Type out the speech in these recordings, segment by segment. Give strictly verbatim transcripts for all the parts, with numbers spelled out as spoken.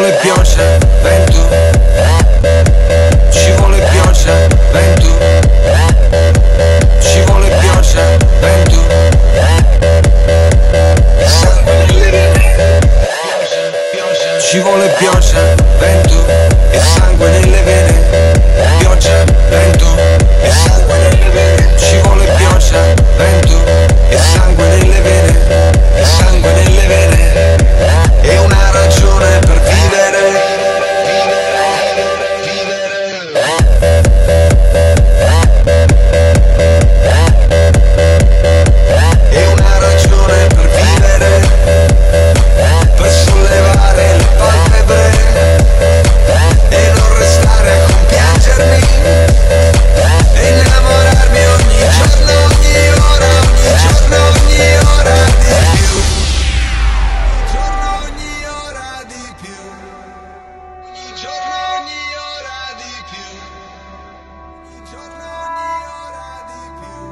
vuole pioggia, vento. Ci vuole pioggia, vento. Ci vuole pioggia, vento. Ci vuole pioggia, vento e sangue nelle vene. Pioggia, vento e sangue nelle vene. Ci vuole pioggia, vento e sangue nelle vene. E sangue nelle vene. È una ragione per vivere. È una ragione per vivere. Per sollevare le palpebre e non restare a compiangermi e innamorarmi ogni giorno, ogni ora, ogni giorno, ogni ora di più. Ogni giorno, ogni ora di più. Ogni giorno, ogni ora di più. Ogni giorno, ogni ora di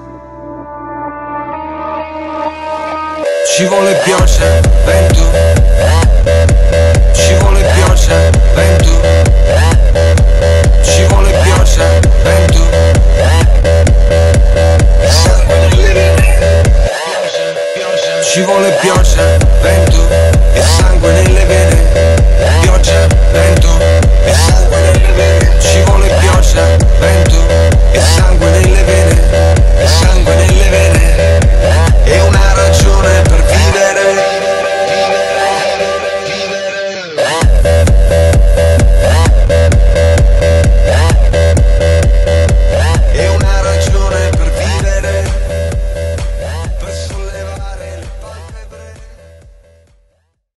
più. Ci vuole pioggia, vento. Ci vuole pioggia, vento. Ci vuole pioggia, vento. Ci vuole pioggia, vento e sangue nelle vene. Pioggia, vento.